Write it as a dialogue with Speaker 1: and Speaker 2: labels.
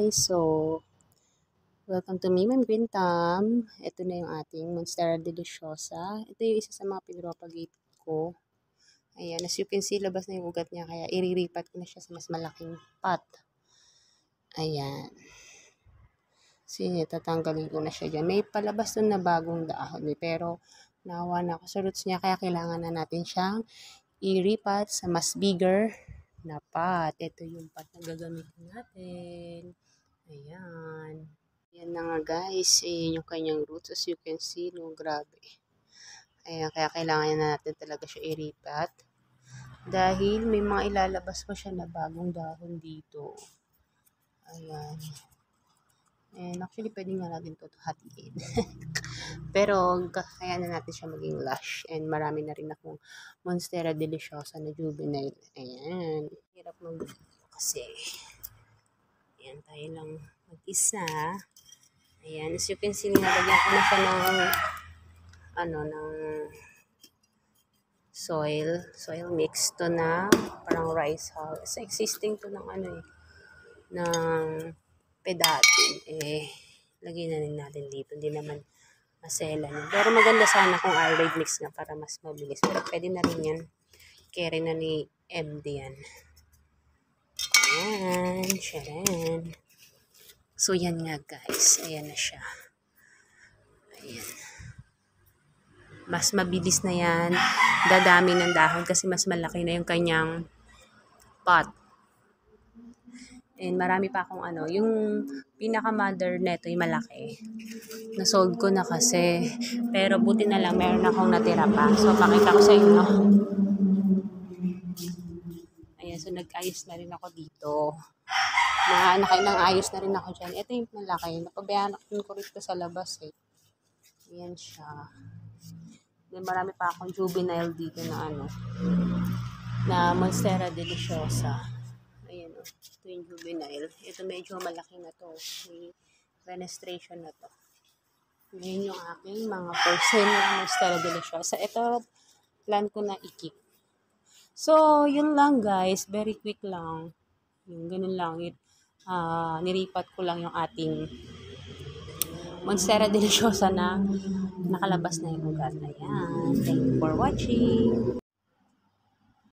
Speaker 1: guys, so welcome to me, Ma'am Green Thumb. Ito na yung ating Monstera Deliciosa. Ito yung isa sa mga pinropagate ko. Ayan, as you can see, labas na yung ugat niya, kaya iriripat ko na siya sa mas malaking pot. Ayan. Sige, tatanggalin ko na siya dyan. May palabas doon na bagong dahon, pero nawa na ako sa roots niya, kaya kailangan na natin siyang iripat sa mas bigger na pot. Ito yung pot na gagamitin natin. Ayan. Ayan na nga guys. Ayan yung kanyang roots. As you can see, no, grabe. Ayan, kaya kailangan na natin talaga siya iripat. Dahil may mga ilalabas pa siya na bagong dahon dito. Ayan. And actually, pwede nga natin ito hatiin. Pero, kaya na natin siya maging lush. And marami na rin akong Monstera Deliciosa na juvenile. Ayan. Hirap mag-video kasi. Ayan, tayo lang mag-isa. Ayan. As you can see, nilagyan ko na siya ng soil mix to na parang rice hull. Sa existing to ng ng pedatin, lagyan na rin natin dito. Hindi naman masela niya. Pero maganda sana kung air-raid mix nga para mas mabilis. Pero pwede na rin yan. Carry na ni MD yan. Ayan. Sharon. So, yan nga guys. Ayan na siya. Ayan. Mas mabilis na yan. Dadami ng dahon kasi mas malaki na yung kanyang pot. And marami pa akong yung pinaka-mother neto yung malaki. Nasold ko na kasi. Pero buti na lang, meron akong natira pa. So, pakita ko sa inyo. Ayan, so nag-ayos na rin ako dito. Nang-ayos na rin ako dyan. Ito yung malaki. Napabayaan ko rin ito sa labas eh. Ayan siya. Then marami pa akong juvenile dito na Monstera Deliciosa. Ayan o. Ito yung juvenile. Ito medyo malaki na to. May fenestration na to. Ngayon yung aking mga percent na Monstera Deliciosa. Ito, plan ko na i-keep. So, yun lang guys. Very quick lang. Yung ganun lang. Niripat ko lang yung ating Monstera Deliciosa na nakalabas na yung ugat. Ayan. Thank you for watching.